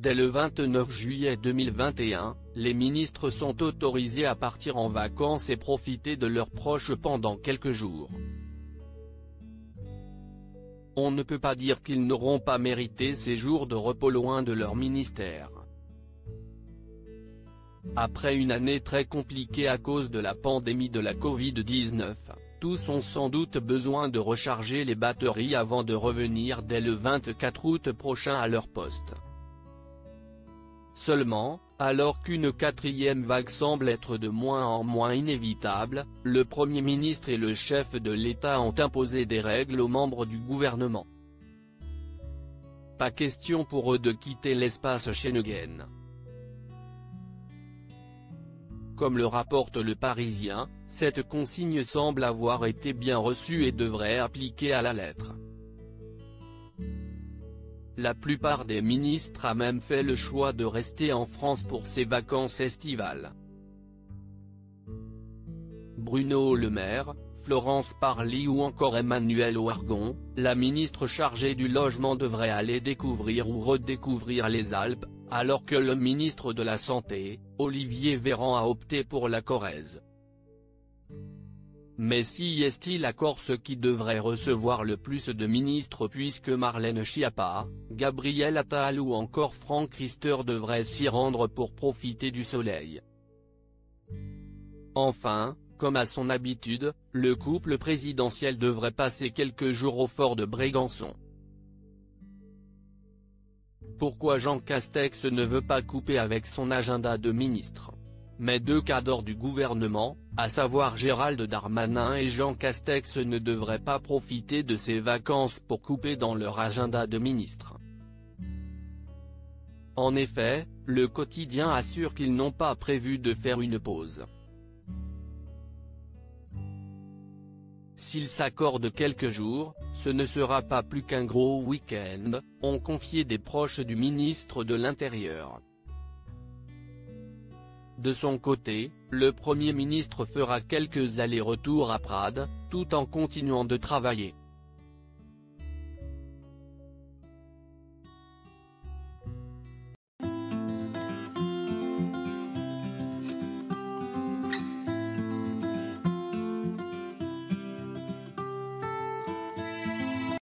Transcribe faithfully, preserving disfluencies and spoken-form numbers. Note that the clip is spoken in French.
Dès le vingt-neuf juillet deux mille vingt et un, les ministres sont autorisés à partir en vacances et profiter de leurs proches pendant quelques jours. On ne peut pas dire qu'ils n'auront pas mérité ces jours de repos loin de leur ministère. Après une année très compliquée à cause de la pandémie de la Covid dix-neuf, tous ont sans doute besoin de recharger les batteries avant de revenir dès le vingt-quatre août prochain à leur poste. Seulement, alors qu'une quatrième vague semble être de moins en moins inévitable, le Premier ministre et le chef de l'État ont imposé des règles aux membres du gouvernement. Pas question pour eux de quitter l'espace Schengen. Comme le rapporte Le Parisien, cette consigne semble avoir été bien reçue et devrait appliquer à la lettre. La plupart des ministres a même fait le choix de rester en France pour ces vacances estivales. Bruno Le Maire, Florence Parly ou encore Emmanuelle Wargon, la ministre chargée du logement devrait aller découvrir ou redécouvrir les Alpes, alors que le ministre de la Santé, Olivier Véran a opté pour la Corrèze. Mais si est-il la Corse qui devrait recevoir le plus de ministres puisque Marlène Schiappa, Gabriel Attal ou encore Franck Riester devraient s'y rendre pour profiter du soleil. Enfin, comme à son habitude, le couple présidentiel devrait passer quelques jours au fort de Brégançon. Pourquoi Jean Castex ne veut pas couper avec son agenda de ministre? Mais deux cadors du gouvernement, à savoir Gérald Darmanin et Jean Castex ne devraient pas profiter de ces vacances pour couper dans leur agenda de ministre. En effet, le quotidien assure qu'ils n'ont pas prévu de faire une pause. S'ils s'accordent quelques jours, ce ne sera pas plus qu'un gros week-end, ont confié des proches du ministre de l'Intérieur. De son côté, le Premier ministre fera quelques allers-retours à Prades, tout en continuant de travailler.